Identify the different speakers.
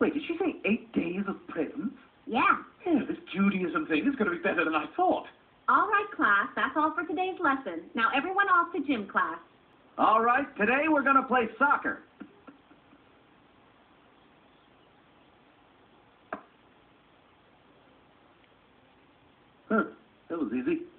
Speaker 1: Wait, did she say 8 days of presents?
Speaker 2: Yeah.
Speaker 1: Yeah, this Judaism thing is going to be better than I thought.
Speaker 2: All right, class. That's all for today's lesson. Now everyone off to gym class.
Speaker 3: All right, today we're going to play soccer.
Speaker 1: Huh, that was easy.